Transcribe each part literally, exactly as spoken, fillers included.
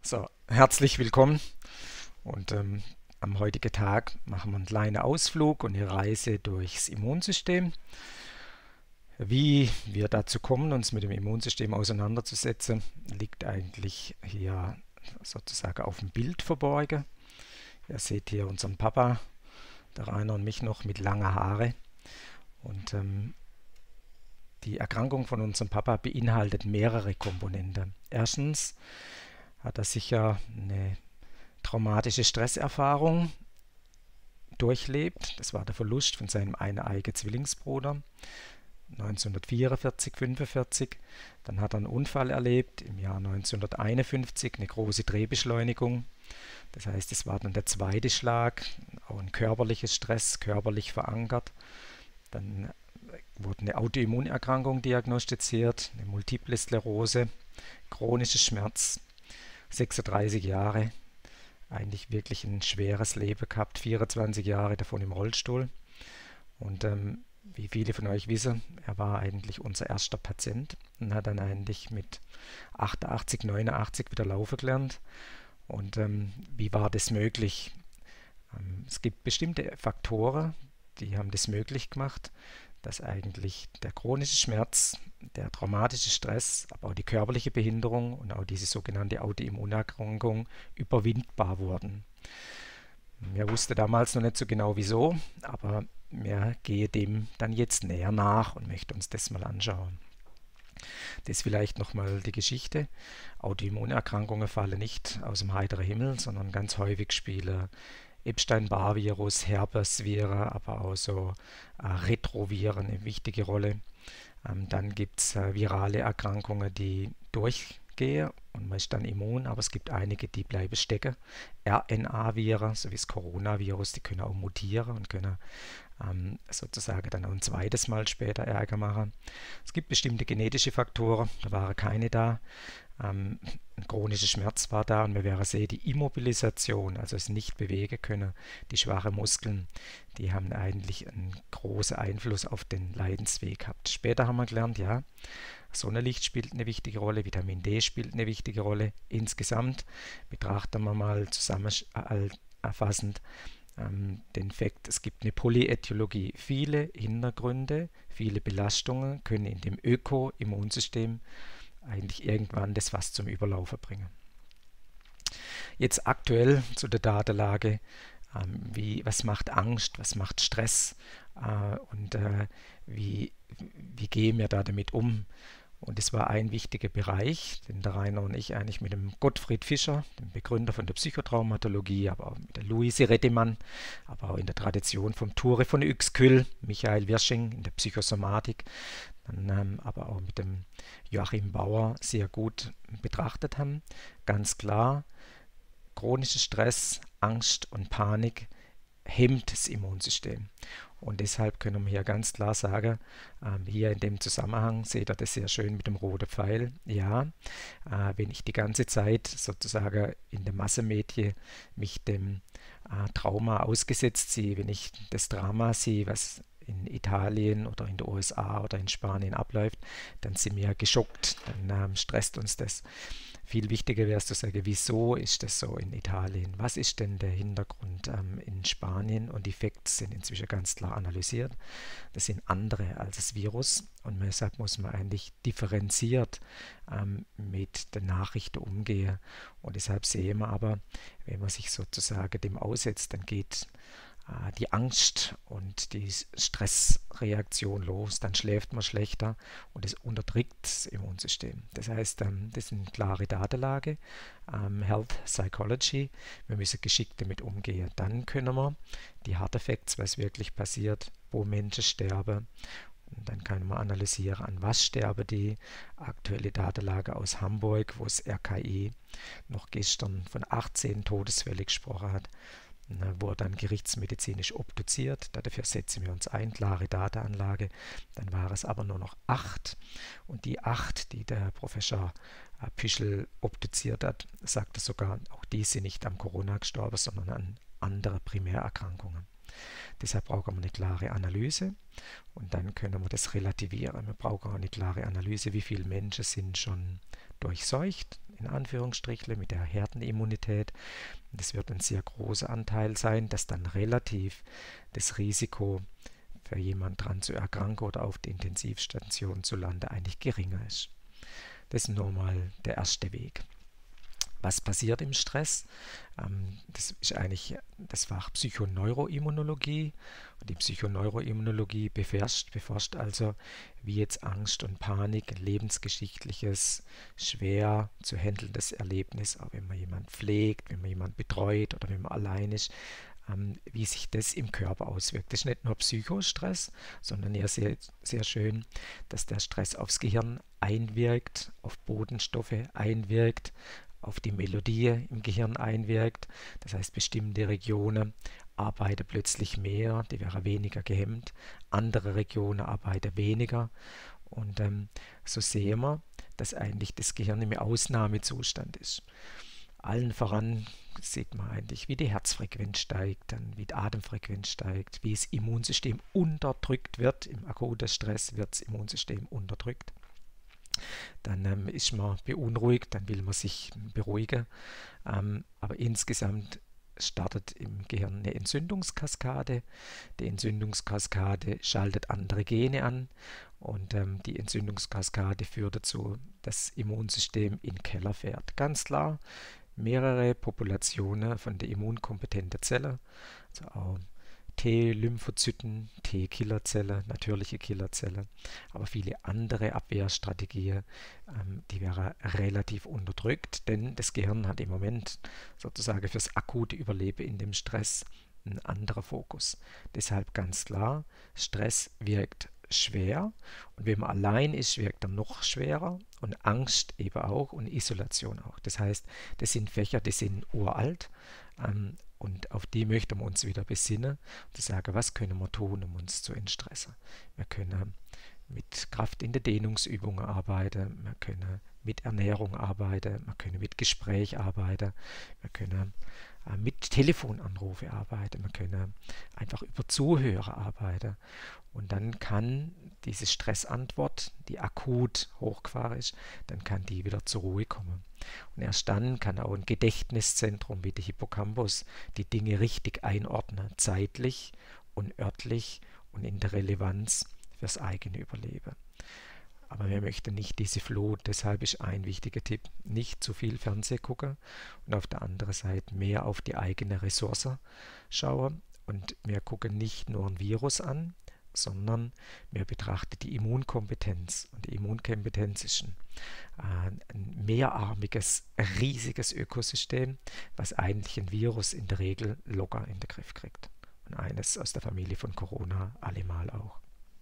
So, herzlich willkommen und ähm, am heutigen Tag machen wir einen kleinen Ausflug und eine Reise durchs Immunsystem. Wie wir dazu kommen, uns mit dem Immunsystem auseinanderzusetzen, liegt eigentlich hier sozusagen auf dem Bild verborgen. Ihr seht hier unseren Papa, der Rainer und mich noch mit langen Haare. Und ähm, die Erkrankung von unserem Papa beinhaltet mehrere Komponenten. Erstens hat er sicher eine traumatische Stresserfahrung durchlebt. Das war der Verlust von seinem eineiigen Zwillingsbruder neunzehnhundertvierundvierzig, fünfundvierzig. Dann hat er einen Unfall erlebt im Jahr neunzehnhunderteinundfünfzig, eine große Drehbeschleunigung. Das heißt, es war dann der zweite Schlag, auch ein körperlicher Stress, körperlich verankert. Dann wurde eine Autoimmunerkrankung diagnostiziert, eine Multiple Sklerose, chronischer Schmerz, sechsunddreißig Jahre, eigentlich wirklich ein schweres Leben gehabt, vierundzwanzig Jahre davon im Rollstuhl. Und ähm, wie viele von euch wissen, er war eigentlich unser erster Patient und hat dann eigentlich mit achtundachtzig, neunundachtzig wieder laufen gelernt. Und ähm, wie war das möglich? Ähm, es gibt bestimmte Faktoren, die haben das möglich gemacht, dass eigentlich der chronische Schmerz, der traumatische Stress, aber auch die körperliche Behinderung und auch diese sogenannte Autoimmunerkrankung überwindbar wurden. Wir wussten damals noch nicht so genau wieso, aber wir gehen dem dann jetzt näher nach und möchten uns das mal anschauen. Das ist vielleicht nochmal die Geschichte. Autoimmunerkrankungen fallen nicht aus dem heiteren Himmel, sondern ganz häufig spielen Epstein-Barr-Virus, Herpesviren, aber auch so äh, Retroviren eine wichtige Rolle. Ähm, dann gibt es äh, virale Erkrankungen, die durchgehen und man ist dann immun, aber es gibt einige, die bleiben stecken. R N A-Viren, so wie das Coronavirus, die können auch mutieren und können ähm, sozusagen dann auch ein zweites Mal später Ärger machen. Es gibt bestimmte genetische Faktoren, da waren keine da. Ähm, ein chronischer Schmerz war da und wir werden sehen, die Immobilisation, also es nicht bewegen können, die schwachen Muskeln, die haben eigentlich einen großen Einfluss auf den Leidensweg gehabt. Später haben wir gelernt, ja, Sonnenlicht spielt eine wichtige Rolle, Vitamin D spielt eine wichtige Rolle. Insgesamt betrachten wir mal zusammenfassend ähm, den Fakt, es gibt eine Polyätiologie. Viele Hintergründe, viele Belastungen können in dem Öko-Immunsystem eigentlich irgendwann das was zum Überlaufen bringen. Jetzt aktuell zu der Datenlage, ähm, wie, was macht Angst, was macht Stress äh, und äh, wie, wie gehen wir da damit um? Und das war ein wichtiger Bereich, den der Rainer und ich eigentlich mit dem Gottfried Fischer, dem Begründer von der Psychotraumatologie, aber auch mit der Luise Reddemann, aber auch in der Tradition vom Ture von Uexküll, Michael Wirsching in der Psychosomatik, dann ähm, aber auch mit dem Joachim Bauer sehr gut betrachtet haben. Ganz klar, chronischer Stress, Angst und Panik hemmt das Immunsystem. Und deshalb können wir hier ganz klar sagen, ähm, hier in dem Zusammenhang seht ihr das sehr schön mit dem roten Pfeil. Ja, äh, wenn ich die ganze Zeit sozusagen in der Massenmedien mich dem äh, Trauma ausgesetzt sehe, wenn ich das Drama sehe, was in Italien oder in den U S A oder in Spanien abläuft, dann sind wir geschockt, dann ähm, stresst uns das. Viel wichtiger wäre es zu sagen, wieso ist das so in Italien? Was ist denn der Hintergrund ähm, in Spanien? Und die Facts sind inzwischen ganz klar analysiert. Das sind andere als das Virus. Und deshalb muss man eigentlich differenziert ähm, mit den Nachrichten umgehen. Und deshalb sehen wir aber, wenn man sich sozusagen dem aussetzt, dann geht die Angst und die Stressreaktion los, dann schläft man schlechter und es unterdrückt das Immunsystem. Das heißt, ähm, das ist eine klare Datenlage, ähm, Health Psychology. Wir müssen geschickt damit umgehen. Dann können wir die Hard Facts, was wirklich passiert, wo Menschen sterben, und dann kann man analysieren, an was sterben die. Aktuelle Datenlage aus Hamburg, wo das R K I noch gestern von achtzehn Todesfällen gesprochen hat, wurde dann gerichtsmedizinisch obduziert. Dafür setzen wir uns ein, klare Datenanlage. Dann war es aber nur noch acht. Und die acht, die der Professor Püschel obduziert hat, sagte sogar, auch die sind nicht am Corona gestorben, sondern an andere Primärerkrankungen. Deshalb brauchen wir eine klare Analyse und dann können wir das relativieren. Wir brauchen auch eine klare Analyse, wie viele Menschen sind schon durchseucht in Anführungsstrichle, mit der Herdenimmunität. Das wird ein sehr großer Anteil sein, dass dann relativ das Risiko für jemanden dran zu erkranken oder auf der Intensivstation zu landen eigentlich geringer ist. Das ist nur mal der erste Weg. Was passiert im Stress? Ähm, das ist eigentlich das Fach Psychoneuroimmunologie. Und die Psychoneuroimmunologie beforscht, beforscht also, wie jetzt Angst und Panik, ein lebensgeschichtliches, schwer zu handelndes Erlebnis, auch wenn man jemanden pflegt, wenn man jemanden betreut oder wenn man allein ist, ähm, wie sich das im Körper auswirkt. Das ist nicht nur Psychostress, sondern eher sehr, sehr schön, dass der Stress aufs Gehirn einwirkt, auf Botenstoffe einwirkt, auf die Melodie im Gehirn einwirkt. Das heißt, bestimmte Regionen arbeiten plötzlich mehr, die wären weniger gehemmt. Andere Regionen arbeiten weniger. Und ähm, so sehen wir, dass eigentlich das Gehirn im Ausnahmezustand ist. Allen voran sieht man eigentlich, wie die Herzfrequenz steigt, dann wie die Atemfrequenz steigt, wie das Immunsystem unterdrückt wird. Im akuten Stress wird das Immunsystem unterdrückt. Dann ähm, ist man beunruhigt, dann will man sich beruhigen. Ähm, aber insgesamt startet im Gehirn eine Entzündungskaskade. Die Entzündungskaskade schaltet andere Gene an und ähm, die Entzündungskaskade führt dazu, dass das Immunsystem in den Keller fährt. Ganz klar, mehrere Populationen von der immunkompetenten Zelle, also auch T-Lymphozyten, T-Killerzellen, natürliche Killerzellen, aber viele andere Abwehrstrategien, ähm, die wären relativ unterdrückt, denn das Gehirn hat im Moment sozusagen fürs akute Überleben in dem Stress einen anderen Fokus. Deshalb ganz klar, Stress wirkt schwer und wenn man allein ist, wirkt er noch schwerer und Angst eben auch und Isolation auch. Das heißt, das sind Fächer, die sind uralt, ähm, und auf die möchten wir uns wieder besinnen und zu sagen, was können wir tun, um uns zu entstressen. Wir können mit Kraft in den Dehnungsübungen arbeiten, wir können mit Ernährung arbeiten, wir können mit Gespräch arbeiten, wir können äh, mit Telefonanrufe arbeiten, wir können einfach über Zuhören arbeiten. Und dann kann diese Stressantwort, die akut hochgefahren ist, dann kann die wieder zur Ruhe kommen. Und erst dann kann auch ein Gedächtniszentrum wie der Hippocampus die Dinge richtig einordnen, zeitlich und örtlich und in der Relevanz fürs eigene Überleben. Aber wir möchten nicht diese Flut, deshalb ist ein wichtiger Tipp, nicht zu viel Fernsehen gucken und auf der anderen Seite mehr auf die eigene Ressource schauen. Und wir gucken nicht nur ein Virus an, sondern wir betrachten die Immunkompetenz. Und die Immunkompetenz ist ein, äh, ein mehrarmiges, riesiges Ökosystem, was eigentlich ein Virus in der Regel locker in den Griff kriegt. Und eines aus der Familie von Corona allemal auch.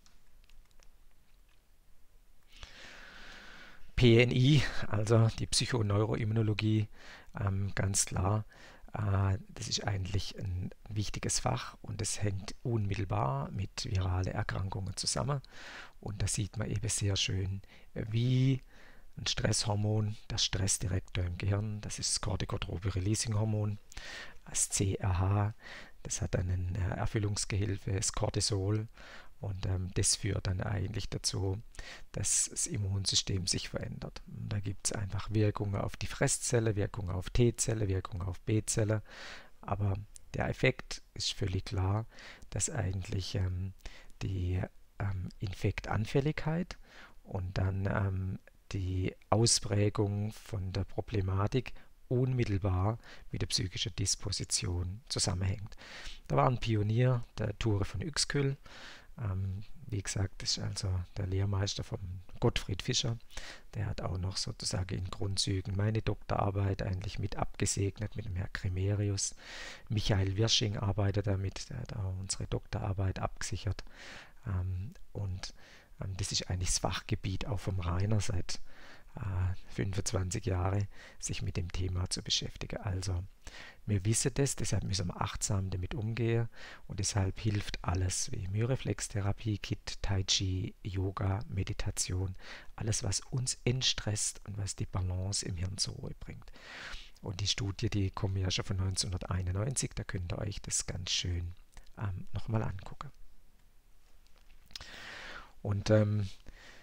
P N I, also die Psychoneuroimmunologie, ähm, ganz klar, äh, das ist eigentlich ein wichtiges Fach und es hängt unmittelbar mit viralen Erkrankungen zusammen. Und da sieht man eben sehr schön, wie ein Stresshormon, das Stressdirektor im Gehirn, das ist das Corticotropic-Releasing-Hormon, das C R H, das hat einen äh, Erfüllungsgehilfe, das Cortisol. Und ähm, das führt dann eigentlich dazu, dass das Immunsystem sich verändert. Und da gibt es einfach Wirkungen auf die Fresszelle, Wirkungen auf T-Zelle, Wirkungen auf B-Zelle. Aber der Effekt ist völlig klar, dass eigentlich ähm, die ähm, Infektanfälligkeit und dann ähm, die Ausprägung von der Problematik unmittelbar mit der psychischen Disposition zusammenhängt. Da war ein Pionier, der Ture von Uexküll. Ähm, wie gesagt, das ist also der Lehrmeister von Gottfried Fischer. Der hat auch noch sozusagen in Grundzügen meine Doktorarbeit eigentlich mit abgesegnet, mit dem Herrn Cremerius. Michael Wirsching arbeitet damit, der hat auch unsere Doktorarbeit abgesichert. Ähm, und ähm, das ist eigentlich das Fachgebiet auch vom Rainer seit äh, fünfundzwanzig Jahren, sich mit dem Thema zu beschäftigen. Also wir wissen das, deshalb müssen wir achtsam damit umgehen und deshalb hilft alles wie Myoreflextherapie, Kit, Tai Chi, Yoga, Meditation, alles was uns entstresst und was die Balance im Hirn zur Ruhe bringt. Und die Studie, die kommt ja schon von neunzehnhunderteinundneunzig, da könnt ihr euch das ganz schön ähm, nochmal angucken. Und ähm,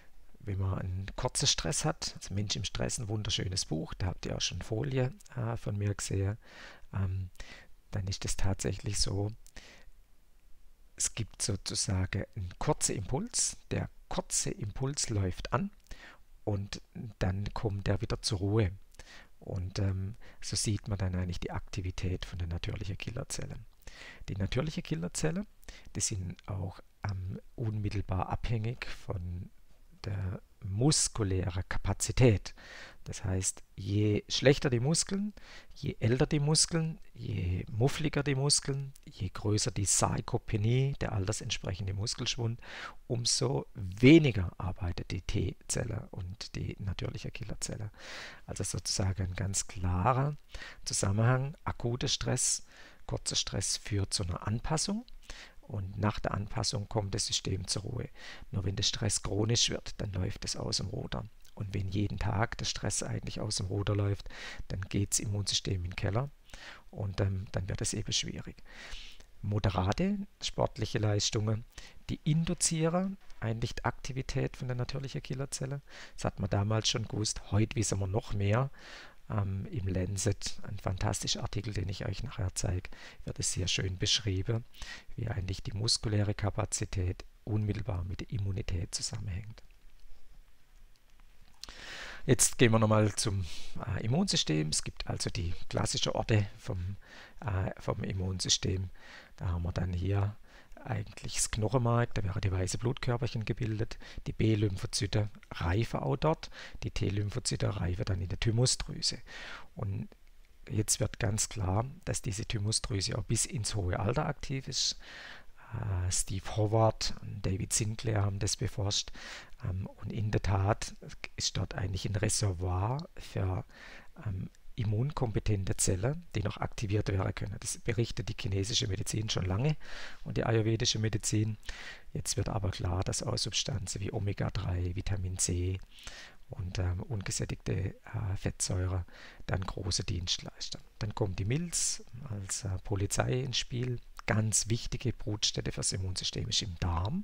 wenn man einen kurzen Stress hat, also Mensch im Stress, ein wunderschönes Buch, da habt ihr auch schon Folie äh, von mir gesehen, ähm, dann ist es tatsächlich so, es gibt sozusagen einen kurzen Impuls, der kurze Impuls läuft an und dann kommt er wieder zur Ruhe. Und ähm, so sieht man dann eigentlich die Aktivität von der natürlichen Killerzelle. Die natürliche Killerzelle, die sind auch ähm, unmittelbar abhängig von der muskulären Kapazität. Das heißt, je schlechter die Muskeln, je älter die Muskeln, je muffliger die Muskeln, je größer die Sarkopenie, der altersentsprechende Muskelschwund, umso weniger arbeitet die T-Zelle und die natürliche Killerzelle. Also sozusagen ein ganz klarer Zusammenhang. Akuter Stress, kurzer Stress führt zu einer Anpassung. Und nach der Anpassung kommt das System zur Ruhe. Nur wenn der Stress chronisch wird, dann läuft es aus dem Ruder. Und wenn jeden Tag der Stress eigentlich aus dem Ruder läuft, dann geht das Immunsystem in den Keller und ähm, dann wird es eben schwierig. Moderate sportliche Leistungen, die induzieren eigentlich die Aktivität von der natürlichen Killerzelle. Das hat man damals schon gewusst, heute wissen wir noch mehr. Ähm, Im Lancet, ein fantastischer Artikel, den ich euch nachher zeige, wird es sehr schön beschrieben, wie eigentlich die muskuläre Kapazität unmittelbar mit der Immunität zusammenhängt. Jetzt gehen wir nochmal zum äh, Immunsystem. Es gibt also die klassischen Orte vom, äh, vom Immunsystem. Da haben wir dann hier eigentlich das Knochenmark, da werden die weißen Blutkörperchen gebildet. Die B-Lymphozyten reifen auch dort. Die T-Lymphozyten reifen dann in der Thymusdrüse. Und jetzt wird ganz klar, dass diese Thymusdrüse auch bis ins hohe Alter aktiv ist. Uh, Steve Howard und David Sinclair haben das beforscht. Um, und in der Tat ist dort eigentlich ein Reservoir für um, immunkompetente Zellen, die noch aktiviert werden können. Das berichtet die chinesische Medizin schon lange und die ayurvedische Medizin. Jetzt wird aber klar, dass auch Substanzen wie Omega drei, Vitamin C und ähm, ungesättigte äh, Fettsäuren dann große Dienst leisten. Dann kommt die Milz als äh, Polizei ins Spiel. Ganz wichtige Brutstätte fürs Immunsystem ist im Darm.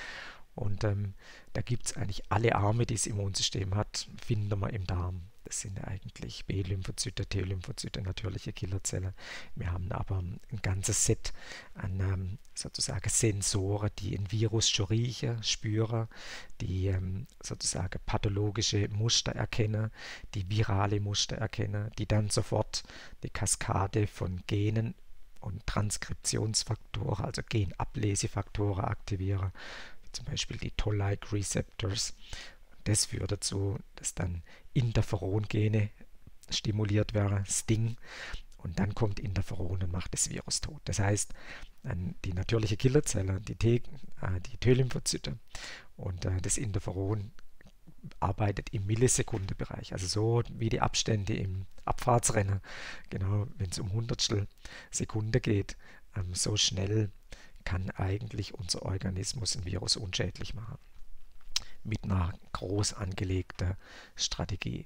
Und ähm, da gibt es eigentlich alle Arme, die das Immunsystem hat, finden wir im Darm. Das sind eigentlich B-Lymphozyte, T-Lymphozyte, natürliche Killerzellen. Wir haben aber ein ganzes Set an ähm, sozusagen Sensoren, die ein Virus schon riechen, spüren, die ähm, sozusagen pathologische Muster erkennen, die virale Muster erkennen, die dann sofort die Kaskade von Genen und Transkriptionsfaktoren, also Genablesefaktoren aktivieren, wie zum Beispiel die Toll-like Receptors. Das führt dazu, dass dann Interferon-Gene stimuliert werden, Sting, und dann kommt Interferon und macht das Virus tot. Das heißt, die natürliche Killerzelle, die T, äh, die T-Lymphozyte und äh, das Interferon arbeitet im Millisekundenbereich, also so wie die Abstände im Abfahrtsrennen, genau, wenn es um Hundertstel Sekunde geht, ähm, so schnell kann eigentlich unser Organismus ein Virus unschädlich machen. Mit einer groß angelegten Strategie.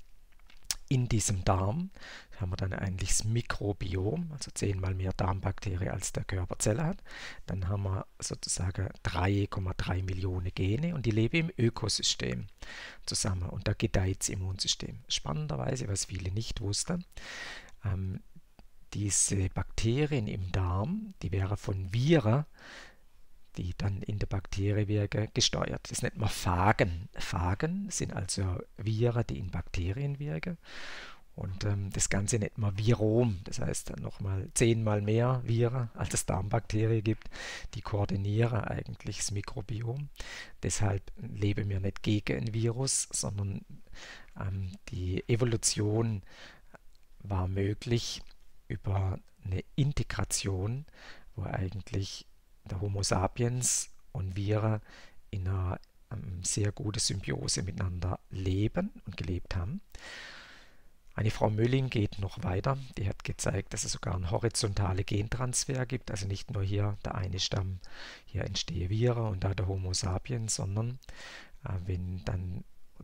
In diesem Darm haben wir dann eigentlich das Mikrobiom, also zehnmal mehr Darmbakterien als der Körper Zelle hat. Dann haben wir sozusagen drei Komma drei Millionen Gene und die leben im Ökosystem zusammen und da gedeiht das Immunsystem. Spannenderweise, was viele nicht wussten, ähm, diese Bakterien im Darm, die wären von Viren, die dann in der Bakterie wirken, gesteuert. Das nennt man Phagen. Phagen sind also Viren, die in Bakterien wirken. Und ähm, das Ganze nennt man Virom. Das heißt dann nochmal zehnmal mehr Viren, als es Darmbakterien gibt. Die koordinieren eigentlich das Mikrobiom. Deshalb leben wir nicht gegen ein Virus, sondern ähm, die Evolution war möglich über eine Integration, wo eigentlich der Homo sapiens und wir in einer ähm, sehr guten Symbiose miteinander leben und gelebt haben. Eine Frau Mölling geht noch weiter, die hat gezeigt, dass es sogar einen horizontalen Gentransfer gibt, also nicht nur hier der eine Stamm, hier entstehen Viren und da der Homo sapiens, sondern äh, wenn dann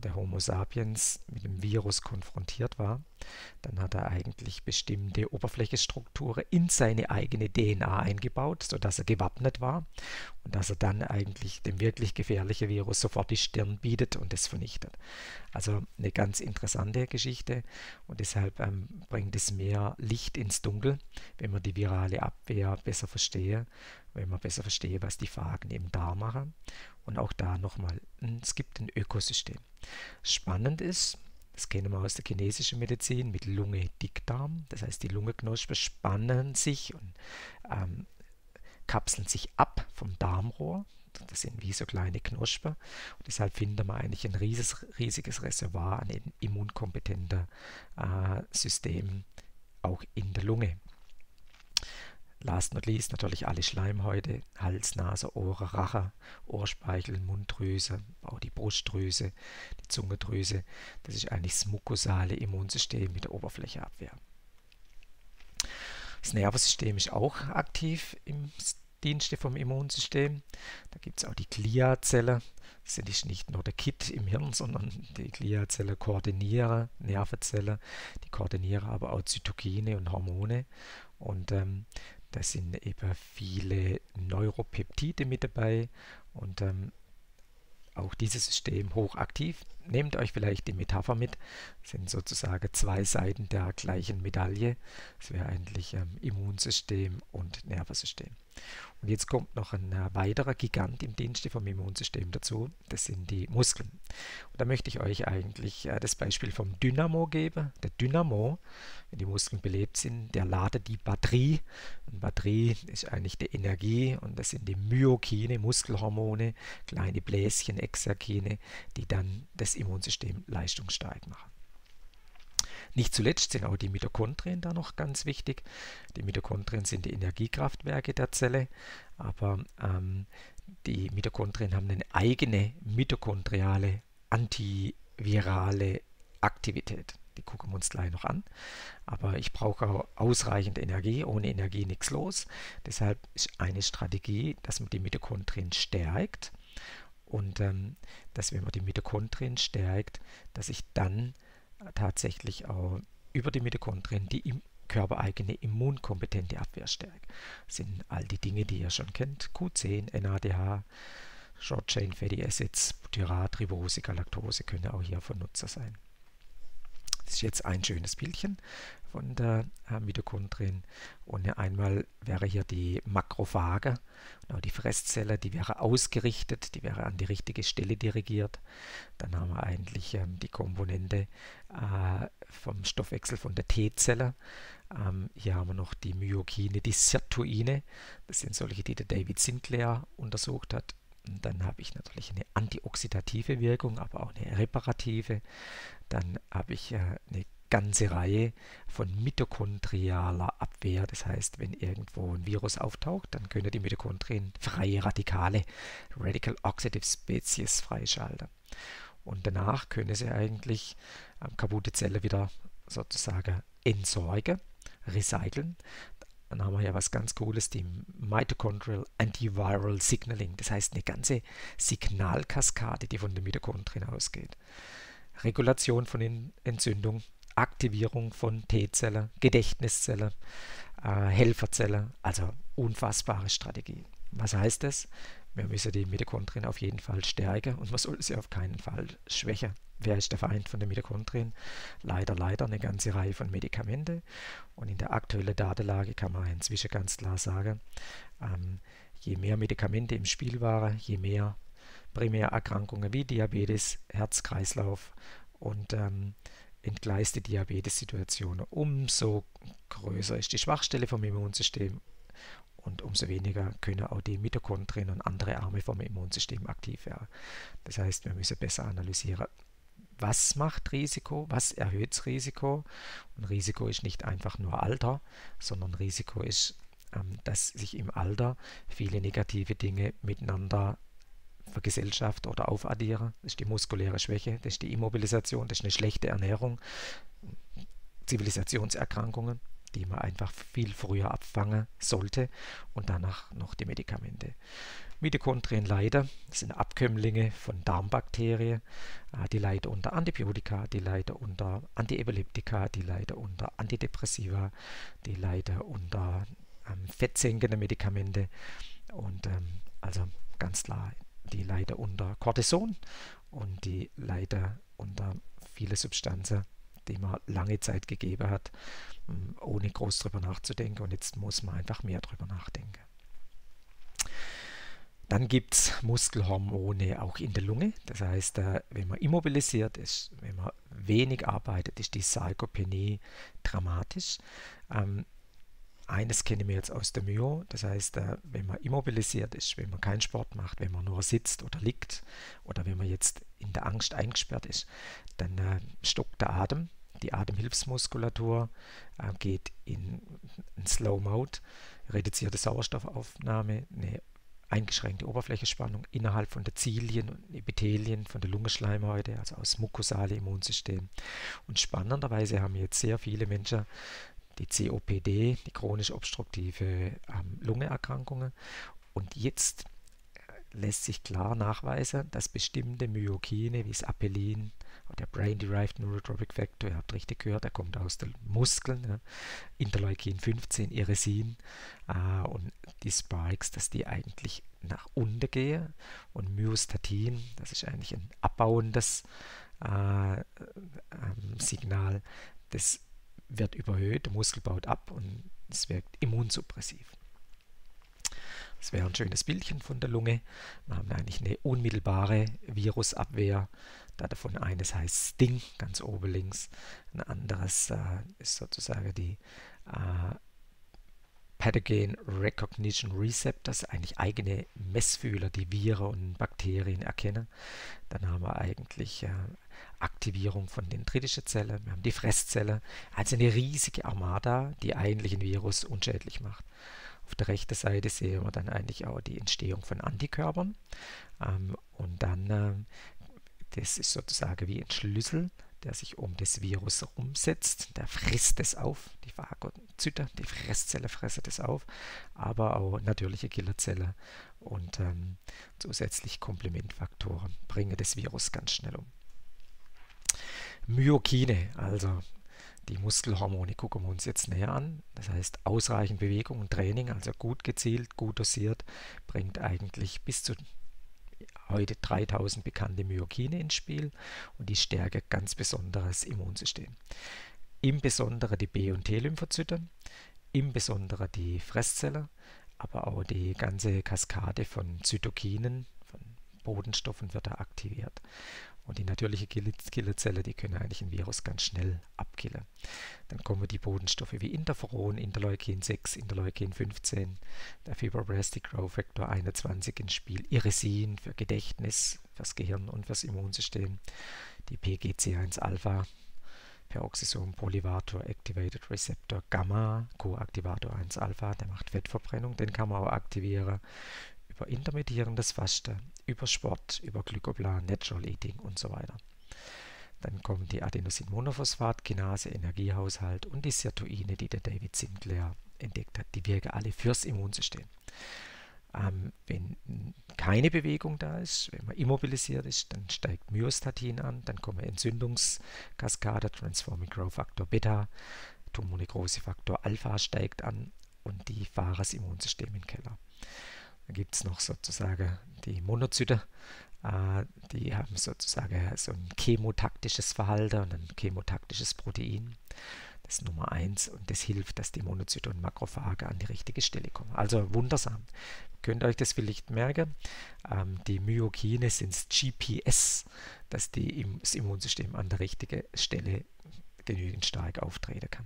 der Homo sapiens mit dem Virus konfrontiert war, dann hat er eigentlich bestimmte Oberflächenstrukturen in seine eigene D N A eingebaut, sodass er gewappnet war und dass er dann eigentlich dem wirklich gefährlichen Virus sofort die Stirn bietet und es vernichtet. Also eine ganz interessante Geschichte und deshalb ähm, bringt es mehr Licht ins Dunkel, wenn man die virale Abwehr besser verstehe, wenn man besser verstehe, was die Phagen im Darm machen. Und auch da nochmal, es gibt ein Ökosystem. Spannend ist, das kennen wir aus der chinesischen Medizin mit Lunge, Dickdarm. Das heißt, die Lungenknospen spannen sich und ähm, kapseln sich ab vom Darmrohr. Das sind wie so kleine Knospen. Und deshalb findet man eigentlich ein riesiges, riesiges Reservoir an immunkompetenter äh, Systemen auch in der Lunge. Last not least natürlich alle Schleimhäute, Hals, Nase, Ohren, Rache, Ohrspeichel, Munddrüse, auch die Brustdrüse, die Zungendrüse. Das ist eigentlich das mukosale Immunsystem mit der Oberflächeabwehr. Das Nervensystem ist auch aktiv im Dienste vom Immunsystem. Da gibt es auch die Gliazellen. Das ist nicht nur der Kit im Hirn, sondern die Gliazellen koordinieren Nervenzellen, die koordinieren aber auch Zytokine und Hormone. Und ähm, da sind eben viele Neuropeptide mit dabei und ähm, auch dieses System hochaktiv. Nehmt euch vielleicht die Metapher mit, das sind sozusagen zwei Seiten der gleichen Medaille. Das wäre eigentlich ähm, Immunsystem und Nervensystem. Und jetzt kommt noch ein äh, weiterer Gigant im Dienste vom Immunsystem dazu, das sind die Muskeln. Und da möchte ich euch eigentlich äh, das Beispiel vom Dynamo geben. Der Dynamo, wenn die Muskeln belebt sind, der ladet die Batterie. Und Batterie ist eigentlich die Energie und das sind die Myokine, Muskelhormone, kleine Bläschen, Exerkine, die dann das Immunsystem leistungsstark machen. Nicht zuletzt sind auch die Mitochondrien da noch ganz wichtig. Die Mitochondrien sind die Energiekraftwerke der Zelle, aber ähm, die Mitochondrien haben eine eigene mitochondriale antivirale Aktivität. Die gucken wir uns gleich noch an. Aber ich brauche auch ausreichend Energie. Ohne Energie nichts los. Deshalb ist eine Strategie, dass man die Mitochondrien stärkt und ähm, dass, wenn man die Mitochondrien stärkt, dass ich dann tatsächlich auch über die Mitochondrien die im körpereigene immunkompetente Abwehr stärkt. Das sind all die Dinge, die ihr schon kennt. Q zehn, N A D H, Short Chain Fatty Acids, Butyrat, Ribose, Galaktose können auch hier von Nutzer sein. Das ist jetzt ein schönes Bildchen von der äh, Mitochondrien. Und einmal wäre hier die Makrophage, und auch die Fresszelle, die wäre ausgerichtet, die wäre an die richtige Stelle dirigiert. Dann haben wir eigentlich ähm, die Komponente äh, vom Stoffwechsel von der T-Zelle. Ähm, hier haben wir noch die Myokine, die Sirtuine. Das sind solche, die der David Sinclair untersucht hat. Und dann habe ich natürlich eine antioxidative Wirkung, aber auch eine reparative. Dann habe ich äh, eine ganze Reihe von mitochondrialer Abwehr. Das heißt, wenn irgendwo ein Virus auftaucht, dann können die Mitochondrien freie Radikale, Radical Oxidative Species, freischalten. Und danach können sie eigentlich ähm, kaputte Zellen wieder sozusagen entsorgen, recyceln. Dann haben wir ja was ganz Cooles, die Mitochondrial Antiviral Signaling. Das heißt, eine ganze Signalkaskade, die von den Mitochondrien ausgeht. Regulation von Entzündung, Aktivierung von T-Zellen, Gedächtniszellen, äh, Helferzellen, also unfassbare Strategie. Was heißt das? Wir müssen die Mitochondrien auf jeden Fall stärken und man soll sie auf keinen Fall schwächen. Wer ist der Feind von den Mitochondrien? Leider, leider eine ganze Reihe von Medikamenten. Und in der aktuellen Datenlage kann man inzwischen ganz klar sagen, ähm, je mehr Medikamente im Spiel waren, je mehr Primärerkrankungen wie Diabetes, Herz-Kreislauf und ähm, entgleiste Diabetes-Situationen, umso größer ist die Schwachstelle vom Immunsystem und umso weniger können auch die Mitochondrien und andere Arme vom Immunsystem aktiv werden. Das heißt, wir müssen besser analysieren, was macht Risiko, was erhöht das Risiko. Und Risiko ist nicht einfach nur Alter, sondern Risiko ist, ähm, dass sich im Alter viele negative Dinge miteinander vergesellschaft oder aufaddieren. Das ist die muskuläre Schwäche, das ist die Immobilisation, das ist eine schlechte Ernährung, Zivilisationserkrankungen, die man einfach viel früher abfangen sollte und danach noch die Medikamente. Mitochondrienleiter sind Abkömmlinge von Darmbakterien, äh, die leiden unter Antibiotika, die leiden unter Antiepileptika, die leiden unter Antidepressiva, die leiden unter ähm, fettsenkende Medikamente und ähm, also ganz klar, die leiden unter Cortison und die leiden unter viele Substanzen, die man lange Zeit gegeben hat, ohne groß drüber nachzudenken, und jetzt muss man einfach mehr drüber nachdenken. Dann gibt es Muskelhormone auch in der Lunge, das heißt, wenn man immobilisiert ist, wenn man wenig arbeitet, ist die Sarkopenie dramatisch. Ähm, Eines kennen wir jetzt aus der Myo, das heißt, wenn man immobilisiert ist, wenn man keinen Sport macht, wenn man nur sitzt oder liegt oder wenn man jetzt in der Angst eingesperrt ist, dann äh, stockt der Atem, die Atemhilfsmuskulatur äh, geht in, in Slow Mode, reduzierte Sauerstoffaufnahme, eine eingeschränkte Oberflächenspannung innerhalb von der Zilien und Epithelien von der Lungenschleimhäute, also aus mukosale Immunsystem. Und spannenderweise haben jetzt sehr viele Menschen die C O P D, die chronisch obstruktive ähm, Lungenerkrankungen. Und jetzt lässt sich klar nachweisen, dass bestimmte Myokine wie das Apelin oder der Brain-Derived Neurotrophic Factor, ihr habt richtig gehört, der kommt aus den Muskeln, ja, Interleukin fünfzehn, Irisin äh, und die Spikes, dass die eigentlich nach unten gehen, und Myostatin, das ist eigentlich ein abbauendes äh, äh, Signal, das wird überhöht, der Muskel baut ab und es wirkt immunsuppressiv. Das wäre ein schönes Bildchen von der Lunge. Wir haben eigentlich eine unmittelbare Virusabwehr. Da davon eines heißt Sting, ganz oben links. Ein anderes äh, ist sozusagen die äh, Pathogen Recognition Receptors, eigentlich eigene Messfühler, die Viren und Bakterien erkennen. Dann haben wir eigentlich äh, Aktivierung von dendritischen Zellen, wir haben die Fresszelle, also eine riesige Armada, die eigentlich ein Virus unschädlich macht. Auf der rechten Seite sehen wir dann eigentlich auch die Entstehung von Antikörpern ähm, und dann, äh, das ist sozusagen wie ein Schlüssel, der sich um das Virus herumsetzt, der frisst es auf, die Phagozyten, die Fresszelle fressen das auf, aber auch natürliche Killerzellen und ähm, zusätzlich Komplementfaktoren bringen das Virus ganz schnell um. Myokine, also die Muskelhormone, gucken wir uns jetzt näher an. Das heißt, ausreichend Bewegung und Training, also gut gezielt, gut dosiert, bringt eigentlich bis zu heute dreitausend bekannte Myokine ins Spiel, und die stärken ganz besonderes das Immunsystem. Im Besonderen die B- und T-Lymphozyten, im Besonderen die Fresszellen, aber auch die ganze Kaskade von Zytokinen, von Botenstoffen wird da aktiviert. Und die natürliche Killerzelle, die können eigentlich ein Virus ganz schnell abkillen. Dann kommen die Botenstoffe wie Interferon, Interleukin sechs, Interleukin fünfzehn, der Fibroblast Growth Factor einundzwanzig ins Spiel, Irisin für Gedächtnis, fürs Gehirn und fürs Immunsystem, die P G C eins Alpha, Peroxisom Polyvator Activated Receptor Gamma, Coaktivator eins Alpha, der macht Fettverbrennung, den kann man auch aktivieren über intermittierendes Fasten, über Sport, über Glykoplan, Natural Eating und so weiter. Dann kommen die Adenosinmonophosphat-Kinase, Energiehaushalt und die Sirtuine, die der David Sinclair entdeckt hat. Die wirken alle fürs Immunsystem. Ähm, wenn keine Bewegung da ist, wenn man immobilisiert ist, dann steigt Myostatin an, dann kommen Entzündungskaskade, Transforming Growth Factor Beta, Tumornekrose-Faktor Alpha steigt an und die fahren das Immunsystem in den Keller. Dann gibt es noch sozusagen die Monozyten, äh, die haben sozusagen so ein chemotaktisches Verhalten und ein chemotaktisches Protein. Das ist Nummer eins und das hilft, dass die Monozyten und Makrophage an die richtige Stelle kommen. Also wundersam. Könnt ihr euch das vielleicht merken? Ähm, die Myokine sind das G P S, dass die, das Immunsystem an der richtigen Stelle genügend stark auftreten kann.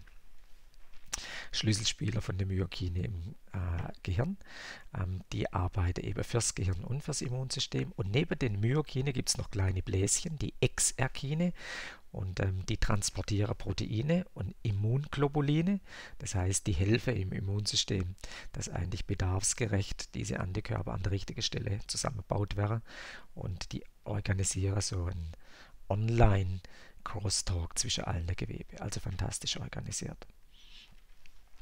Schlüsselspieler von der Myokine im äh, Gehirn. Ähm, die arbeiten eben fürs Gehirn und fürs Immunsystem. Und neben den Myokine gibt es noch kleine Bläschen, die Exerkine. Und ähm, die transportieren Proteine und Immunglobuline. Das heißt, die helfen im Immunsystem, dass eigentlich bedarfsgerecht diese Antikörper an der richtigen Stelle zusammengebaut werden. Und die organisieren so ein Online-Crosstalk zwischen allen Gewebe. Also fantastisch organisiert.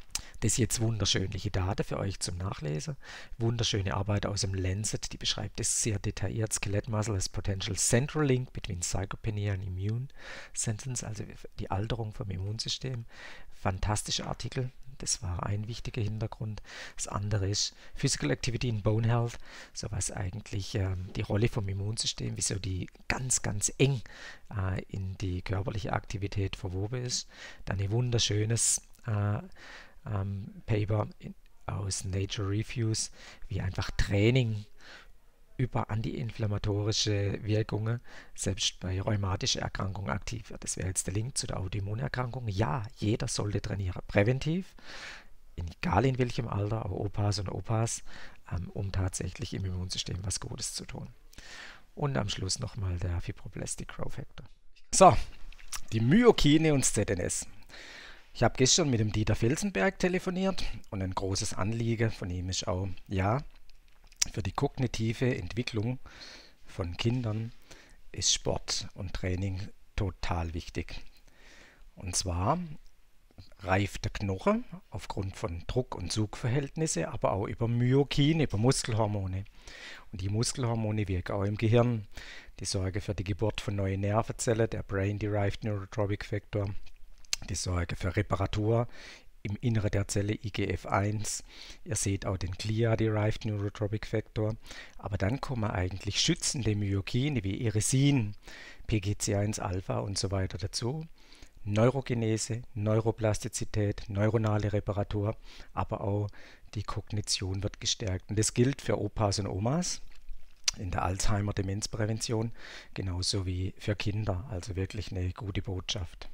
Das jetzt wunderschöne Daten für euch zum Nachlesen. Wunderschöne Arbeit aus dem Lancet, die beschreibt es sehr detailliert. Skeletal Muscle as potential central link between Sarcopenia and immune sentence, also die Alterung vom Immunsystem. Fantastischer Artikel. Das war ein wichtiger Hintergrund. Das andere ist Physical Activity in Bone Health, so was eigentlich ähm, die Rolle vom Immunsystem, wieso die ganz, ganz eng äh, in die körperliche Aktivität verwoben ist. Dann ein wunderschönes äh, ähm, Paper in, aus Nature Reviews, wie einfach Training über antiinflammatorische Wirkungen selbst bei rheumatischen Erkrankungen aktiv wird. Das wäre jetzt der Link zu der Autoimmunerkrankung. Ja, jeder sollte trainieren, präventiv, egal in welchem Alter, auch Opas und Opas, ähm, um tatsächlich im Immunsystem was Gutes zu tun. Und am Schluss nochmal der Fibroblastic Growth Factor. So, die Myokine und das Z N S. Ich habe gestern mit dem Dieter Felsenberg telefoniert und ein großes Anliegen von ihm ist auch, ja, für die kognitive Entwicklung von Kindern ist Sport und Training total wichtig. Und zwar reift der Knochen aufgrund von Druck- und Zugverhältnissen, aber auch über Myokine, über Muskelhormone. Und die Muskelhormone wirken auch im Gehirn. Die sorgen für die Geburt von neuen Nervenzellen, der Brain-Derived Neurotrophic Factor. Die sorgen für Reparatur im Inneren der Zelle I G F eins. Ihr seht auch den Glia-Derived Neurotrophic Factor. Aber dann kommen eigentlich schützende Myokine wie Irisin, P G C eins Alpha und so weiter dazu. Neurogenese, Neuroplastizität, neuronale Reparatur, aber auch die Kognition wird gestärkt. Und das gilt für Opas und Omas in der Alzheimer-Demenzprävention, genauso wie für Kinder. Also wirklich eine gute Botschaft.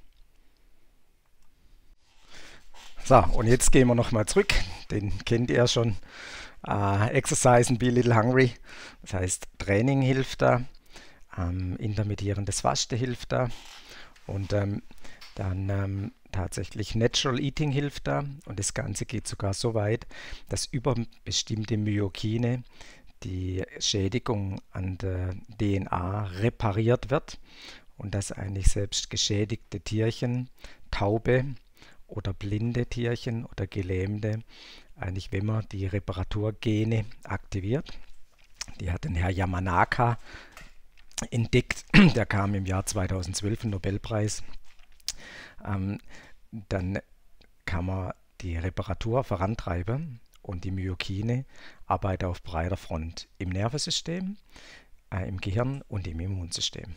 So, und jetzt gehen wir nochmal zurück. Den kennt ihr schon. Uh, exercise and be a little hungry. Das heißt, Training hilft da. Ähm, intermittierendes Fasten hilft da. Und ähm, dann ähm, tatsächlich Natural Eating hilft da. Und das Ganze geht sogar so weit, dass über bestimmte Myokine die Schädigung an der D N A repariert wird. Und dass eigentlich selbst geschädigte Tierchen, Taube, oder blinde Tierchen oder Gelähmte, eigentlich wenn man die Reparaturgene aktiviert. Die hat den Herr Yamanaka entdeckt, der kam im Jahr zweitausendzwölf einen Nobelpreis. Ähm, dann kann man die Reparatur vorantreiben und die Myokine arbeiten auf breiter Front im Nervensystem, äh, im Gehirn und im Immunsystem.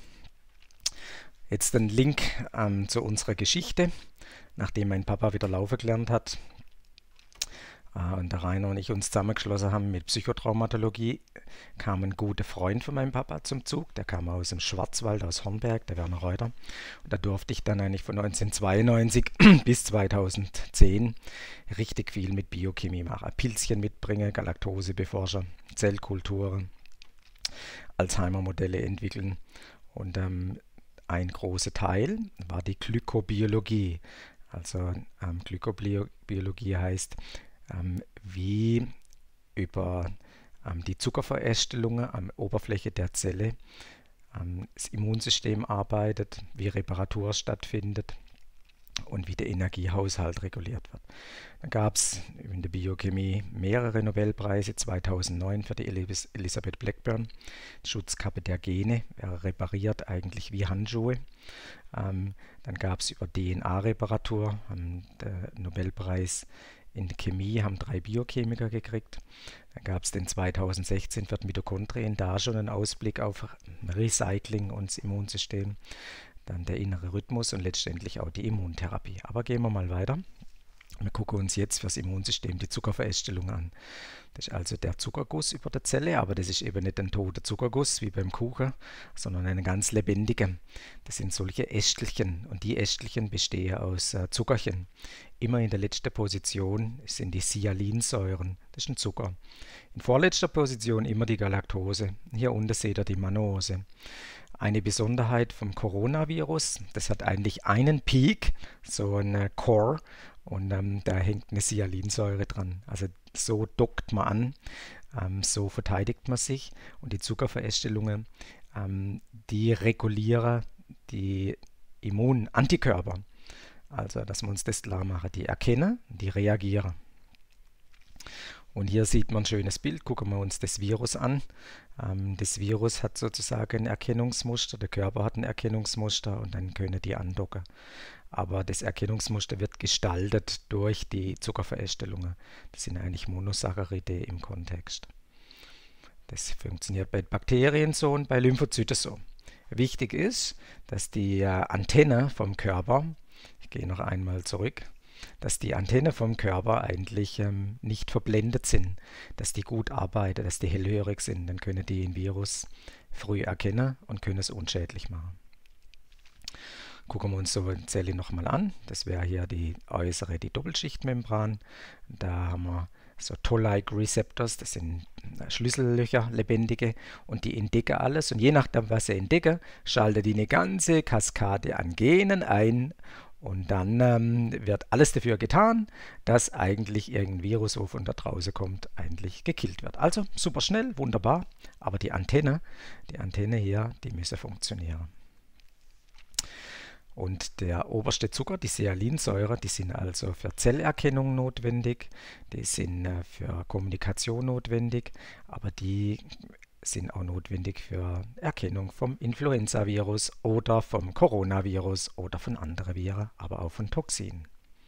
Jetzt ein Link ähm, zu unserer Geschichte. Nachdem mein Papa wieder laufen gelernt hat äh, und der Rainer und ich uns zusammengeschlossen haben mit Psychotraumatologie, kam ein guter Freund von meinem Papa zum Zug. Der kam aus dem Schwarzwald, aus Hornberg, der Werner Reuter. Und da durfte ich dann eigentlich von neunzehnhundertzweiundneunzig bis zweitausendzehn richtig viel mit Biochemie machen. Pilzchen mitbringen, Galaktose beforschen, Zellkulturen, Alzheimer-Modelle entwickeln. Und ähm, ein großer Teil war die Glykobiologie. Also ähm, Glykobiologie heißt, ähm, wie über ähm, die Zuckerverästelungen an der Oberfläche der Zelle ähm, das Immunsystem arbeitet, wie Reparatur stattfindet und wie der Energiehaushalt reguliert wird. Dann gab es in der Biochemie mehrere Nobelpreise, zweitausendneun für die Elis Elizabeth Blackburn, Schutzkappe der Gene, wäre repariert eigentlich wie Handschuhe. Ähm, dann gab es über D N A-Reparatur, ähm, der Nobelpreis in der Chemie haben drei Biochemiker gekriegt. Dann gab es den zweitausendsechzehn für die Mitochondrien, da schon einen Ausblick auf Recycling und das Immunsystem. Dann der innere Rhythmus und letztendlich auch die Immuntherapie. Aber gehen wir mal weiter. Wir gucken uns jetzt für das Immunsystem die Zuckerverästelung an. Das ist also der Zuckerguss über der Zelle, aber das ist eben nicht ein toter Zuckerguss wie beim Kuchen, sondern ein ganz lebendiger. Das sind solche Ästelchen und die Ästelchen bestehen aus äh, Zuckerchen. Immer in der letzten Position sind die Sialinsäuren, das ist ein Zucker. In vorletzter Position immer die Galaktose. Hier unten seht ihr die Mannose. Eine Besonderheit vom Coronavirus, das hat eigentlich einen Peak, so ein Core, und ähm, da hängt eine Sialinsäure dran. Also so dockt man an, ähm, so verteidigt man sich, und die Zuckerverästelungen, ähm, die regulieren die Immunantikörper. Also dass wir uns das klar machen, die erkennen, die reagieren. Und hier sieht man ein schönes Bild. Gucken wir uns das Virus an. Ähm, das Virus hat sozusagen ein Erkennungsmuster, der Körper hat ein Erkennungsmuster und dann können die andocken. Aber das Erkennungsmuster wird gestaltet durch die Zuckerverästelungen. Das sind eigentlich Monosaccharide im Kontext. Das funktioniert bei Bakterien so und bei Lymphozyten so. Wichtig ist, dass die äh, Antenne vom Körper, ich gehe noch einmal zurück, dass die Antenne vom Körper eigentlich ähm, nicht verblendet sind, dass die gut arbeiten, dass die hellhörig sind, dann können die ein Virus früh erkennen und können es unschädlich machen. Gucken wir uns so eine Zelle nochmal an. Das wäre hier die äußere, die Doppelschichtmembran. Da haben wir so Toll-like Receptors, das sind Schlüssellöcher, lebendige, und die entdecken alles. Und je nachdem, was sie entdecken, schalten die eine ganze Kaskade an Genen ein. Und dann ähm, wird alles dafür getan, dass eigentlich irgendein Virus, wo von da draußen kommt, eigentlich gekillt wird. Also super schnell, wunderbar, aber die Antenne, die Antenne hier, die müsse funktionieren. Und der oberste Zucker, die Sialinsäure, die sind also für Zellerkennung notwendig, die sind äh, für Kommunikation notwendig, aber die sind auch notwendig für Erkennung vom Influenzavirus oder vom Coronavirus oder von anderen Viren, aber auch von Toxinen.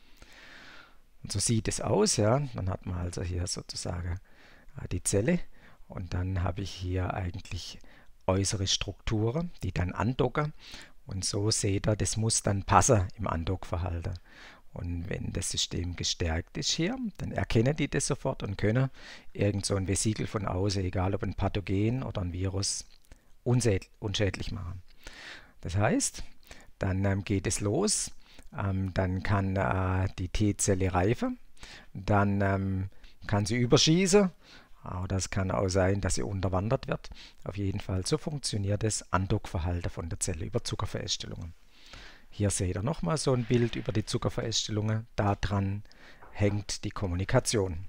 Und so sieht es aus, ja. Dann hat man also hier sozusagen äh, die Zelle und dann habe ich hier eigentlich äußere Strukturen, die dann andocken. Und so seht ihr, das muss dann passen im Andockverhalten. Und wenn das System gestärkt ist hier, dann erkennen die das sofort und können irgend so ein Vesikel von außen, egal ob ein Pathogen oder ein Virus, unschädlich machen. Das heißt, dann ähm, geht es los, ähm, dann kann äh, die T-Zelle reifen, dann ähm, kann sie überschießen, aber das kann auch sein, dass sie unterwandert wird. Auf jeden Fall, so funktioniert das Andockverhalten von der Zelle über Zuckerverästelungen. Hier seht ihr nochmal so ein Bild über die Zuckerverästelungen. Daran hängt die Kommunikation.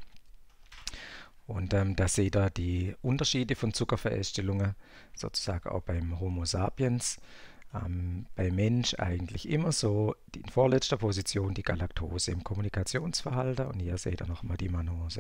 Und ähm, da seht ihr die Unterschiede von Zuckerverästelungen, sozusagen auch beim Homo sapiens. Ähm, beim Mensch eigentlich immer so, die in vorletzter Position die Galaktose im Kommunikationsverhalten. Und hier seht ihr nochmal die Mannose.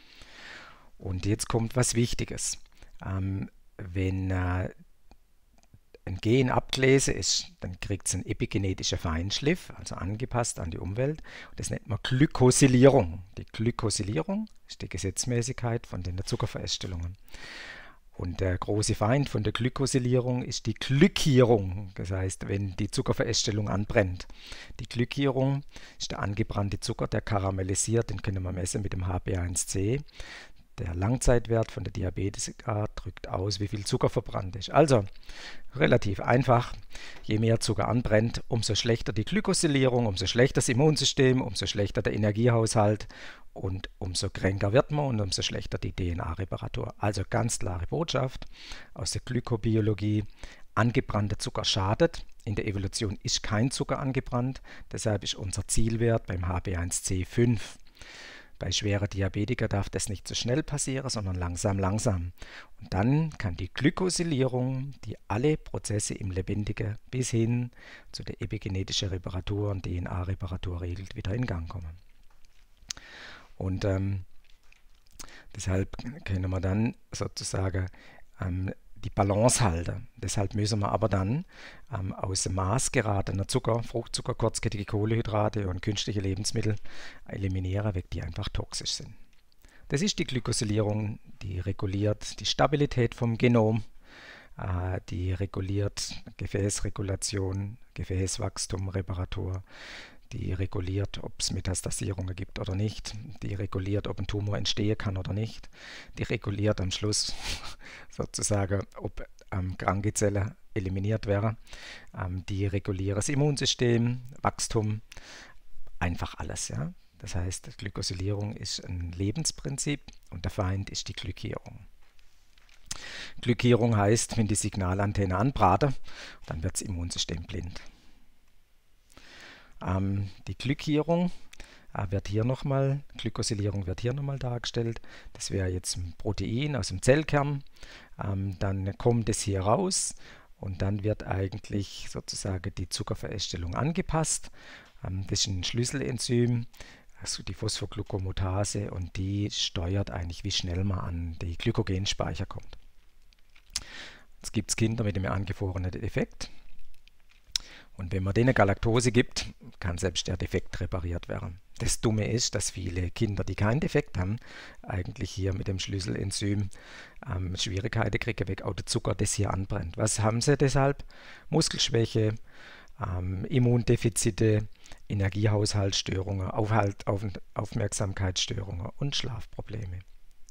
Und jetzt kommt was Wichtiges. Ähm, wenn äh, ein Gen abgelesen ist, dann kriegt es einen epigenetischen Feinschliff, also angepasst an die Umwelt. Und das nennt man Glykosylierung. Die Glykosylierung ist die Gesetzmäßigkeit von den Zuckerverästelungen. Und der große Feind von der Glykosylierung ist die Glykierung. Das heißt, wenn die Zuckerverästelung anbrennt. Die Glykierung ist der angebrannte Zucker, der karamellisiert, den können wir messen mit dem H b A eins C. Der Langzeitwert von der Diabetesart drückt aus, wie viel Zucker verbrannt ist. Also relativ einfach. Je mehr Zucker anbrennt, umso schlechter die Glykosylierung, umso schlechter das Immunsystem, umso schlechter der Energiehaushalt und umso kränker wird man und umso schlechter die D N A-Reparatur. Also ganz klare Botschaft aus der Glykobiologie. Angebrannter Zucker schadet. In der Evolution ist kein Zucker angebrannt. Deshalb ist unser Zielwert beim H b A eins C fünf. Bei schweren Diabetikern darf das nicht so schnell passieren, sondern langsam, langsam. Und dann kann die Glykosylierung, die alle Prozesse im Lebendigen bis hin zu der epigenetischen Reparatur und D N A-Reparatur regelt, wieder in Gang kommen. Und ähm, deshalb können wir dann sozusagen ähm, die Balance halten. Deshalb müssen wir aber dann ähm, aus dem Maß geratener Zucker, Fruchtzucker, kurzkettige Kohlenhydrate und künstliche Lebensmittel eliminieren, weg, die einfach toxisch sind. Das ist die Glykosylierung, die reguliert die Stabilität vom Genom, äh, die reguliert Gefäßregulation, Gefäßwachstum, Reparatur, die reguliert, ob es Metastasierungen gibt oder nicht. Die reguliert, ob ein Tumor entstehen kann oder nicht. Die reguliert am Schluss sozusagen, ob ähm, kranke Zellen eliminiert werden. Ähm, die reguliert das Immunsystem, Wachstum, einfach alles. Ja? Das heißt, Glykosylierung ist ein Lebensprinzip und der Feind ist die Glykierung. Glykierung heißt, wenn die Signalantenne anbraten, dann wird das Immunsystem blind. Ähm, die Glykierung äh, wird hier nochmal, Glykosylierung wird hier nochmal dargestellt. Das wäre jetzt ein Protein aus dem Zellkern. Ähm, dann kommt es hier raus und dann wird eigentlich sozusagen die Zuckerverästelung angepasst. Ähm, das ist ein Schlüsselenzym. also die Phosphoglucomutase, und die steuert eigentlich, wie schnell man an die Glykogenspeicher kommt. Jetzt gibt es Kinder mit dem angefrorenen Defekt. Und wenn man denen Galaktose gibt, kann selbst der Defekt repariert werden. Das Dumme ist, dass viele Kinder, die keinen Defekt haben, eigentlich hier mit dem Schlüsselenzym ähm, Schwierigkeiten kriegen wegen auch der Zucker, das hier anbrennt. Was haben sie deshalb? Muskelschwäche, ähm, Immundefizite, Energiehaushaltsstörungen, Aufhalt, Auf, Aufmerksamkeitsstörungen und Schlafprobleme.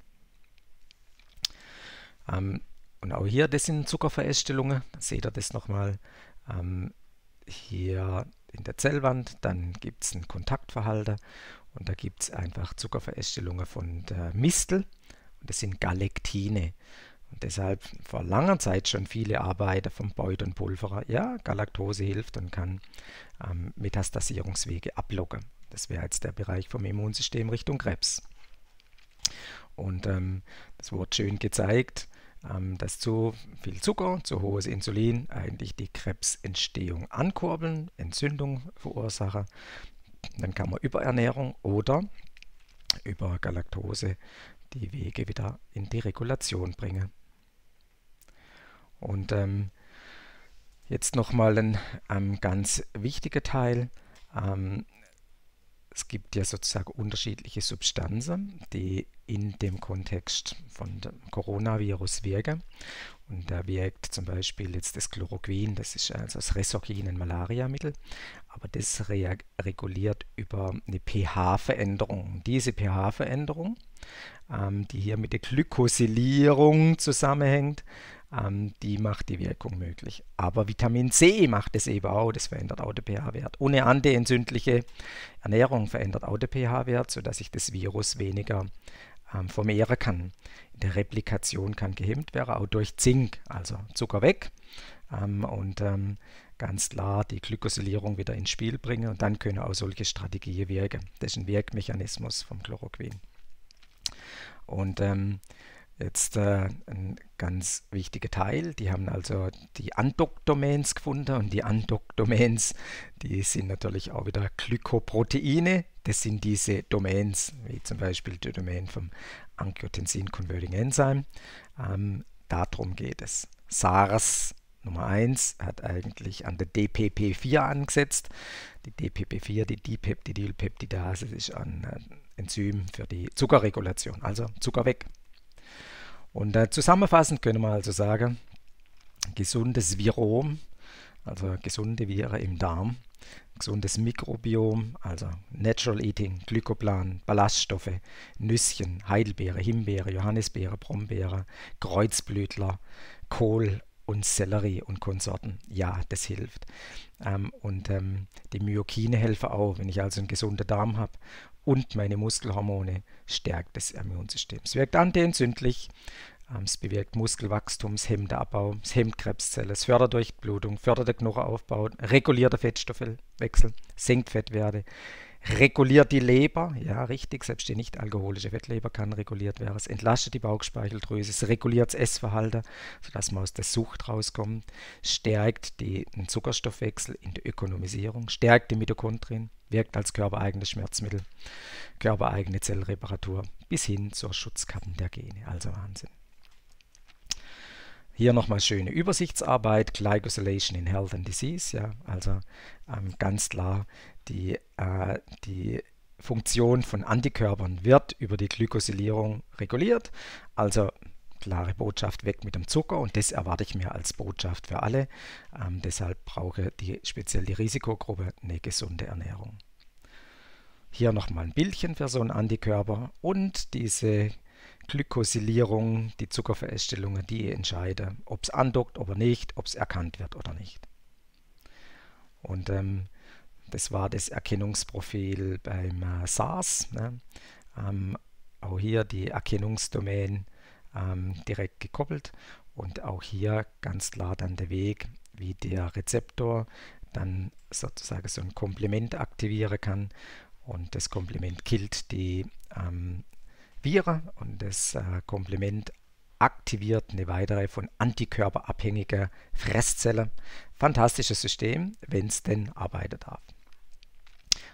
Ähm, und auch hier, das sind Zuckerverästelungen. Da seht ihr das nochmal. Ähm, hier in der Zellwand, dann gibt es einen Kontaktverhalter und da gibt es einfach Zuckerverästelungen von der Mistel und das sind Galektine. Und deshalb vor langer Zeit schon viele Arbeiter vom Beuth und Pulverer, ja, Galaktose hilft und kann ähm, Metastasierungswege ablocken. Das wäre jetzt der Bereich vom Immunsystem Richtung Krebs. Und ähm, das wurde schön gezeigt, dass zu viel Zucker, zu hohes Insulin eigentlich die Krebsentstehung ankurbeln, Entzündung verursachen. Dann kann man über Ernährung oder über Galaktose die Wege wieder in die Regulation bringen. Und ähm, jetzt nochmal ein ähm, ganz wichtiger Teil. Ähm, Es gibt ja sozusagen unterschiedliche Substanzen, die in dem Kontext von dem Coronavirus wirken. Und da wirkt zum Beispiel jetzt das Chloroquin, das ist also das Resorgin, ein Malariamittel, aber das re reguliert über eine pH-Veränderung. Diese pH-Veränderung, ähm, die hier mit der Glycosylierung zusammenhängt, ähm, die macht die Wirkung möglich. Aber Vitamin C macht es eben auch, das verändert auch den pH-Wert. Ohne antientzündliche Ernährung verändert auch den pH-Wert, sodass sich das Virus weniger ähm, vermehren kann. Die Replikation kann gehemmt werden, auch durch Zink, also Zucker weg ähm, und ähm, ganz klar die Glykosylierung wieder ins Spiel bringen und dann können auch solche Strategien wirken. Das ist ein Wirkmechanismus vom Chloroquin. Und ähm, jetzt äh, ein ganz wichtiger Teil, die haben also die Undock-Domains gefunden und die Undock-Domains, die sind natürlich auch wieder Glykoproteine. Das sind diese Domains, wie zum Beispiel die Domain vom Angiotensin-Converting Enzyme. Ähm, darum geht es. SARS Nummer eins hat eigentlich an der D P P vier angesetzt. Die D P P vier, die Dipeptidylpeptidase, ist ein äh, Enzym für die Zuckerregulation, also Zucker weg. Und äh, zusammenfassend können wir also sagen, gesundes Virom, also gesunde Viren im Darm, gesundes Mikrobiom, also Natural Eating, Glykoplan, Ballaststoffe, Nüsschen, Heidelbeere, Himbeere, Johannisbeere, Brombeere, Kreuzblütler, Kohl und Sellerie und Konsorten. Ja, das hilft. Ähm, und ähm, die Myokine helfen auch, wenn ich also einen gesunden Darm habe. Und meine Muskelhormone stärkt das Immunsystem. Es wirkt antientzündlich, ähm, es bewirkt Muskelwachstum, es hemmt den Abbau, es hemmt Krebszellen, es fördert Durchblutung, fördert den Knochenaufbau, reguliert den Fettstoffwechsel, senkt Fettwerte, reguliert die Leber, ja richtig, selbst die nicht alkoholische Fettleber kann reguliert werden, es entlastet die Bauchspeicheldrüse, es reguliert das Essverhalten, sodass man aus der Sucht rauskommt, stärkt die, den Zuckerstoffwechsel in der Ökonomisierung, stärkt die Mitochondrien, wirkt als körpereigenes Schmerzmittel, körpereigene Zellreparatur bis hin zur Schutzkappen der Gene, also Wahnsinn. Hier nochmal schöne Übersichtsarbeit, Glycosylation in Health and Disease, ja, also ähm, ganz klar, die, äh, die Funktion von Antikörpern wird über die Glykosylierung reguliert, also klare Botschaft, weg mit dem Zucker, und das erwarte ich mir als Botschaft für alle. Ähm, deshalb brauche die, speziell die Risikogruppe eine gesunde Ernährung. Hier nochmal ein Bildchen für so einen Antikörper und diese Glykosylierung, die Zuckerverästelungen, die entscheiden, ob es andockt oder nicht, ob es erkannt wird oder nicht. Und ähm, das war das Erkennungsprofil beim äh, SARS. Ne? Ähm, auch hier die Erkennungsdomain ähm, direkt gekoppelt und auch hier ganz klar dann der Weg, wie der Rezeptor dann sozusagen so ein Komplement aktivieren kann, und das Komplement killt die ähm, Viren und das äh, Komplement aktiviert eine weitere von antikörperabhängige Fresszelle. Fantastisches System, wenn es denn arbeiten darf.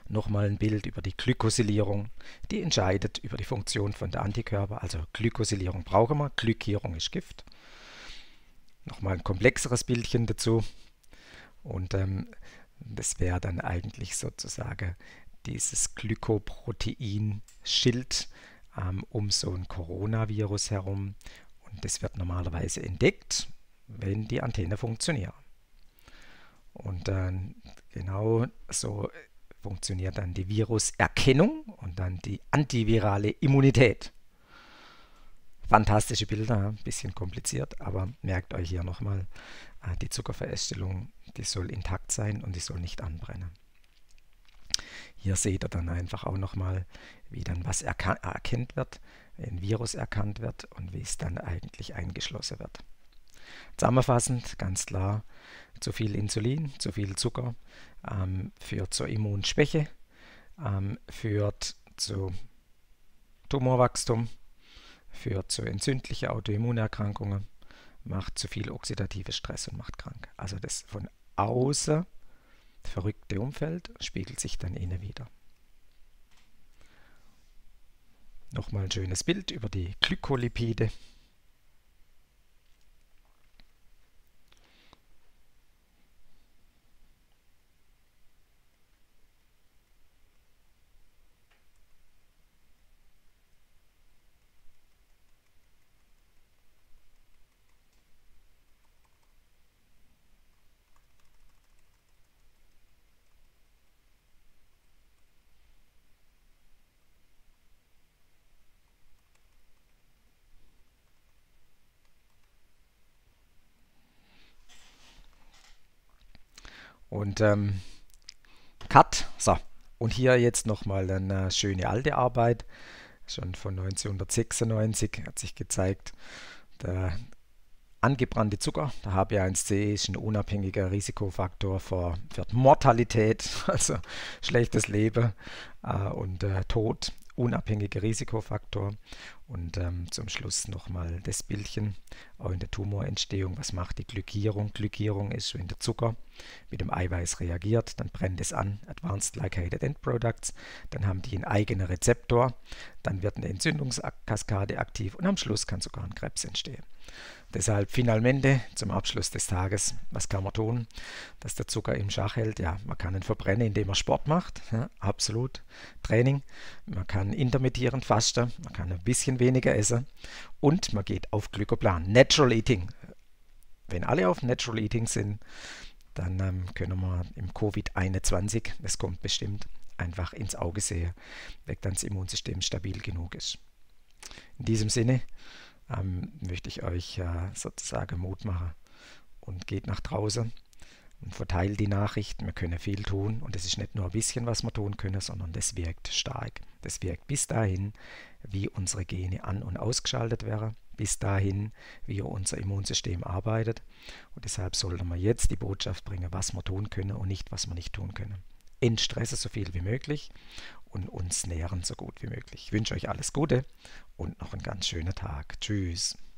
Nochmal ein Bild über die Glykosylierung, die entscheidet über die Funktion von der Antikörper. Also Glykosylierung brauchen wir, Glykierung ist Gift. Nochmal ein komplexeres Bildchen dazu. Und ähm, das wäre dann eigentlich sozusagen dieses Glykoprotein-Schild ähm, um so ein Coronavirus herum. Und das wird normalerweise entdeckt, wenn die Antennen funktionieren. Und dann genau so funktioniert dann die Viruserkennung und dann die antivirale Immunität. Fantastische Bilder, ein bisschen kompliziert, aber merkt euch hier nochmal, die Zuckerverästelung, die soll intakt sein und die soll nicht anbrennen. Hier seht ihr dann einfach auch nochmal, wie dann was erkannt wird, wie ein Virus erkannt wird und wie es dann eigentlich eingeschlossen wird. Zusammenfassend, ganz klar, zu viel Insulin, zu viel Zucker ähm, führt zur Immunschwäche, ähm, führt zu Tumorwachstum, führt zu entzündlichen Autoimmunerkrankungen, macht zu viel oxidatives Stress und macht krank. Also das von außen verrückte Umfeld spiegelt sich dann innen wieder. Nochmal ein schönes Bild über die Glykolipide. Und ähm, Cut. So. Und hier jetzt nochmal eine schöne alte Arbeit. Schon von neunzehnhundertsechsundneunzig hat sich gezeigt, der angebrannte Zucker, der H B eins C, ist ein unabhängiger Risikofaktor für, für Mortalität, also schlechtes Leben äh, und äh, Tod. Unabhängiger Risikofaktor. Und ähm, zum Schluss nochmal das Bildchen, auch in der Tumorentstehung. Was macht die Glykierung? Glykierung ist, wenn der Zucker mit dem Eiweiß reagiert, dann brennt es an, Advanced Glycated End Products, dann haben die einen eigenen Rezeptor, dann wird eine Entzündungskaskade aktiv und am Schluss kann sogar ein Krebs entstehen. Deshalb finalmente zum Abschluss des Tages, was kann man tun, dass der Zucker im Schach hält? Ja, man kann ihn verbrennen, indem man Sport macht, ja, absolut, Training, man kann intermittierend fasten, man kann ein bisschen weniger essen und man geht auf Glykoplan, Natural Eating. Wenn alle auf Natural Eating sind, dann ähm, können wir im Covid einundzwanzig, das kommt bestimmt, einfach ins Auge sehen, wenn dann das Immunsystem stabil genug ist. In diesem Sinne ähm, möchte ich euch äh, sozusagen Mut machen und geht nach draußen und verteilt die Nachrichten. Wir können viel tun und es ist nicht nur ein bisschen, was wir tun können, sondern das wirkt stark. Das wirkt bis dahin, wie unsere Gene an- und ausgeschaltet werden, bis dahin, wie unser Immunsystem arbeitet. Und deshalb sollten wir jetzt die Botschaft bringen, was wir tun können und nicht, was wir nicht tun können. Entstressen so viel wie möglich und uns nähren so gut wie möglich. Ich wünsche euch alles Gute und noch einen ganz schönen Tag. Tschüss.